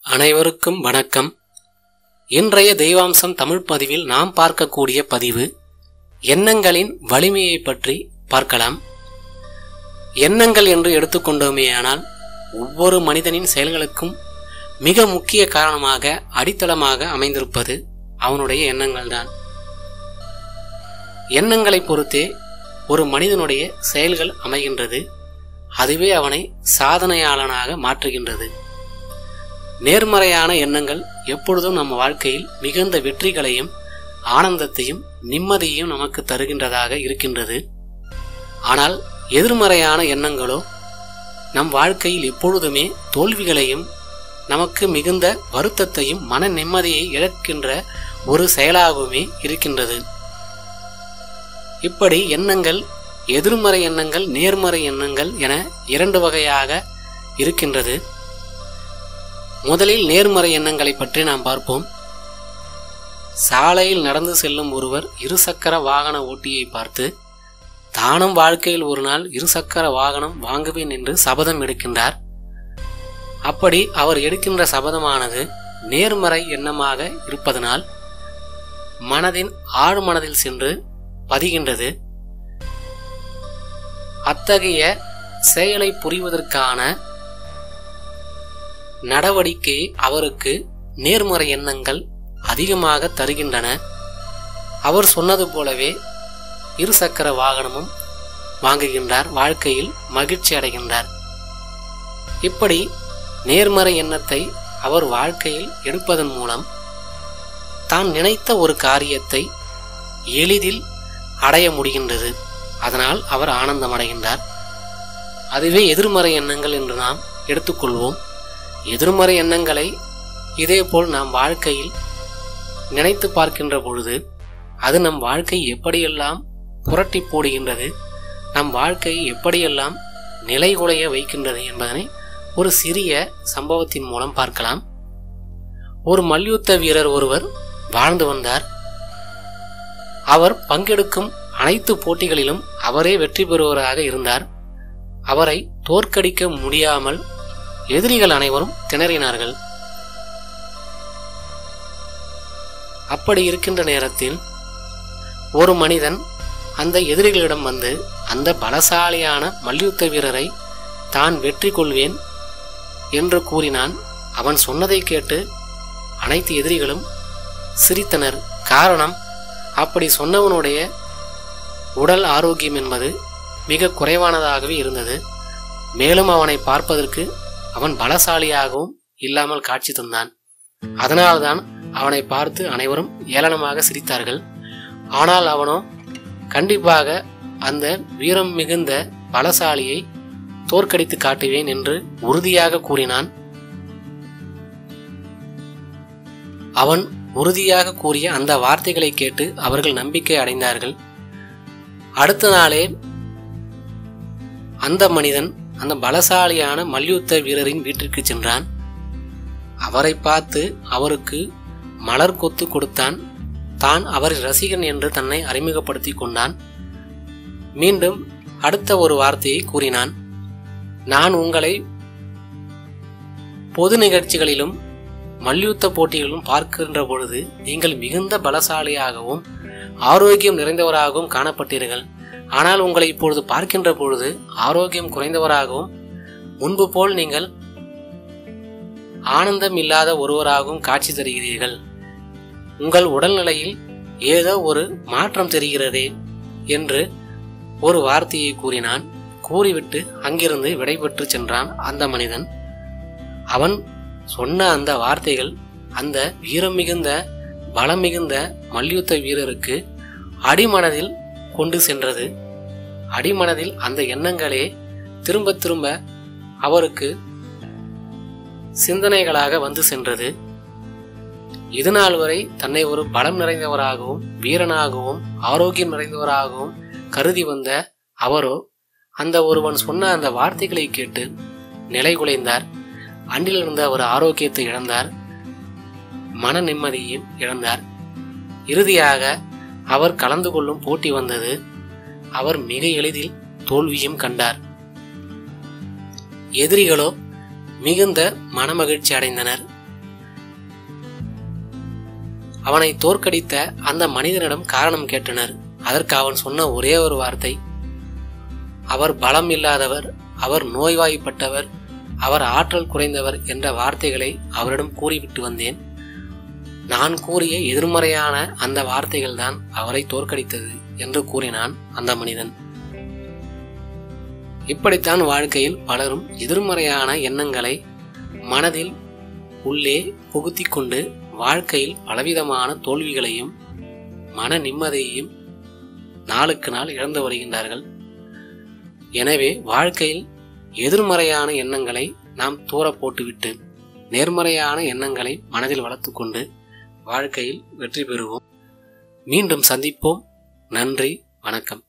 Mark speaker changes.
Speaker 1: அனைவருக்கும் வணக்கம். இன்றைய தெய்வாம்சம் தமிழ் பதிவில் நாம் பார்க்கக்கூடிய பதிவு எண்ணங்களின் வலிமையை பற்றி பார்க்கலாம். எண்ணங்கள் என்று எடுத்துக்கொண்டோமேயானால் ஒவ்வொரு மனிதனின் செயல்களுக்கும் மிக முக்கிய காரணமாக அடித்தளமாக அமைந்திருப்பது அவனுடைய எண்ணங்கள்தான். எண்ணங்களை பொறுத்தே ஒரு மனிதனுடைய செயல்கள் அமைகின்றது. அதுவே அவனை சாதனையாளனாக மாற்றுகின்றது. நேர்மறையான எண்ணங்கள் எப்பொழுதும் நம்ம வாழ்க்கையில் மிகுந்த வெற்றிகளையும் ஆனந்தத்தையும் நிம்மதியையும் நமக்கு தருகின்றதாக இருக்கின்றது. ஆனால் எதிர்மறையான எண்ணங்களோ நம் வாழ்க்கையில் எப்பொழுதுமே தோல்விகளையும் நமக்கு மிகுந்த வருத்தத்தையும் மன நிம்மதியை இழக்கின்ற ஒரு செயலாகவுமே இருக்கின்றது. இப்படி எண்ணங்கள் எதிர்மறை எண்ணங்கள் நேர்மறை எண்ணங்கள் என இரண்டு வகையாக இருக்கின்றது. முதலில் நேர்மறை எண்ணங்களை பற்றி நாம் பார்ப்போம். சாலையில் நடந்து செல்லும் ஒருவர் இருசக்கர வாகன ஓட்டியை பார்த்து தானும் வாழ்க்கையில் ஒரு நாள் இருசக்கர வாகனம் வாங்குவேன் என்று சபதம் எடுக்கின்றார். அப்படி அவர் எடுக்கின்ற சபதமானது நேர்மறை எண்ணமாக இருப்பதனால் மனதின் ஆழ்மனதில் சென்று பதிகின்றது. அத்தகைய செயலை புரிவதற்கான நடவடிக்கை அவருக்கு நேர்மறை எண்ணங்கள் அதிகமாக தருகின்றன. அவர் சொன்னது போலவே இருசக்கர வாகனமும் வாங்குகின்றார், வாழ்க்கையில் மகிழ்ச்சி அடைகின்றார். இப்படி நேர்மறை எண்ணத்தை அவர் வாழ்க்கையில் எடுப்பதன் மூலம் தான் நினைத்த ஒரு காரியத்தை எளிதில் அடைய முடிகின்றது. அதனால் அவர் ஆனந்தம் அடைகின்றார். அதுவே எதிர்மறை எண்ணங்கள் என்று நாம் எடுத்துக்கொள்வோம். எதிர்மறை எண்ணங்களை இதேபோல் நாம் வாழ்க்கையில் நினைத்து பார்க்கின்ற பொழுது அது நம் வாழ்க்கை எப்படியெல்லாம் புரட்டி போடுகின்றது, நம் வாழ்க்கையை எப்படியெல்லாம் நிலைகுலைய வைக்கின்றது என்பதனை ஒரு சிறிய சம்பவத்தின் மூலம் பார்க்கலாம். ஒரு மல்யுத்த வீரர் ஒருவர் வாழ்ந்து வந்தார். அவர் பங்கெடுக்கும் அனைத்து போட்டிகளிலும் அவரே வெற்றி பெறுவராக இருந்தார். அவரை தோற்கடிக்க முடியாமல் எதிரிகள் அனைவரும் திணறினார்கள். அப்படி இருக்கின்ற நேரத்தில் ஒரு மனிதன் அந்த எதிரிகளிடம் வந்து அந்த பலசாலியான மல்யுத்த வீரரை தான் வெற்றி கொள்வேன் என்று கூறினான். அவன் சொன்னதை கேட்டு அனைத்து எதிரிகளும் சிரித்தனர். காரணம், அப்படி சொன்னவனுடைய உடல் ஆரோக்கியம் என்பது மிக குறைவானதாகவே இருந்தது. மேலும் அவனை பார்ப்பதற்கு அவன் பலசாலியாகவும் இல்லாமல் காட்சி தந்தான். அதனால்தான் அவனை பார்த்து அனைவரும் ஏளனமாக சிரித்தார்கள். ஆனால் அவனோ கண்டிப்பாக அந்த வீரம் மிகுந்த பலசாலியை தோற்கடித்து காட்டுவேன் என்று உறுதியாக கூறினான். அவன் உறுதியாக கூறிய அந்த வார்த்தைகளை கேட்டு அவர்கள் நம்பிக்கை அடைந்தார்கள். அடுத்த நாளே அந்த மனிதன் அந்த பலசாலியான மல்யுத்த வீரரின் வீட்டிற்கு சென்றான். அவரை பார்த்து அவருக்கு மலர் கொத்து கொடுத்தான். தான் அவர் ரசிகன் என்று தன்னை அறிமுகப்படுத்தி கொண்டான். மீண்டும் அடுத்த ஒரு வார்த்தையை கூறினான். நான் உங்களை பொது நிகழ்ச்சிகளிலும் மல்யுத்த போட்டிகளிலும் பார்க்கின்ற பொழுது நீங்கள் மிகுந்த பலசாலியாகவும் ஆரோக்கியம் நிறைந்தவராகவும் காணப்பட்டீர்கள். ஆனால் உங்களை இப்பொழுது பார்க்கின்ற பொழுது ஆரோக்கியம் குறைந்தவராகவும் முன்பு போல் நீங்கள் ஆனந்தம் இல்லாத ஒருவராகவும் காட்சி தருகிறீர்கள். உங்கள் உடல்நிலையில் ஏதோ ஒரு மாற்றம் தெரிகிறதே என்று ஒரு வார்த்தையை கூறினான். கூறிவிட்டு அங்கிருந்து விடைபெற்று சென்றான் அந்த மனிதன். அவன் சொன்ன அந்த வார்த்தைகள் அந்த வீரம் மிகுந்த பலம் மிகுந்த மல்யுத்த வீரருக்கு அடிமனதில் கொண்டு சென்றது. அடிமனதில் அந்த எண்ணங்களே திரும்ப திரும்ப அவருக்கு சிந்தனைகளாக வந்து சென்றது. இதுநாள் வரை தன்னை ஒரு பலம் நிறைந்தவராகவும் வீரனாகவும் ஆரோக்கியம் நிறைந்தவராகவும் கருதி வந்த அவரோ அந்த ஒருவன் சொன்ன அந்த வார்த்தைகளை கேட்டு நிலை குலைந்தார். அன்றிலிருந்து அவர் ஆரோக்கியத்தை இழந்தார், மன நிம்மதியையும் இழந்தார். இறுதியாக அவர் கலந்து கொள்ளும் போட்டி வந்தது. அவர் மிக எளிதில் தோல்வியும் கண்டார். எதிரிகளோ மிகுந்த மனமகிழ்ச்சி அடைந்தனர். அவனை தோற்கடித்த அந்த மனிதனிடம் காரணம் கேட்டனர். அதற்கு அவன் சொன்ன ஒரே ஒரு வார்த்தை, அவர் பலம் இல்லாதவர், அவர் நோய்வாய்ப்பட்டவர், அவர் ஆற்றல் குறைந்தவர் என்ற வார்த்தைகளை அவரிடம் கூறிவிட்டு வந்தேன். நான் கூறிய எதிர்மறையான அந்த வார்த்தைகள் தான் அவரை தோற்கடித்தது என்று கூறினான் அந்த மனிதன். இப்படித்தான் வாழ்க்கையில் பலரும் எதிர்மறையான எண்ணங்களை மனதில் உள்ளே புகுத்தி கொண்டு வாழ்க்கையில் பலவிதமான தோல்விகளையும் மன நிம்மதியையும் நாளுக்கு நாள் இழந்து வருகின்றார்கள். எனவே வாழ்க்கையில் எதிர்மறையான எண்ணங்களை நாம் தூர போட்டுவிட்டு நேர்மறையான எண்ணங்களை மனதில் வளர்த்து கொண்டு வாழ்க்கையில் வெற்றி பெறுவோம். மீண்டும் சந்திப்போம். நன்றி, வணக்கம்.